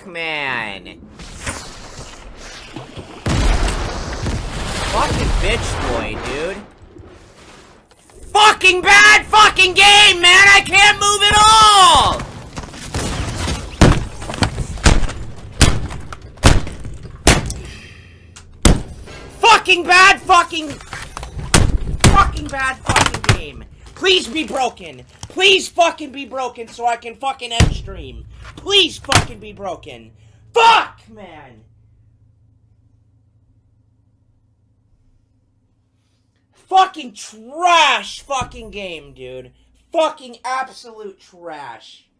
Fuck, man. Fucking bitch boy, dude. Fucking bad fucking game, man! I can't move at all! Fucking bad fucking bad fucking game. Please be broken. Please fucking be broken so I can fucking end stream. Please fucking be broken. Fuck, man! Fucking trash fucking game, dude. Fucking absolute trash.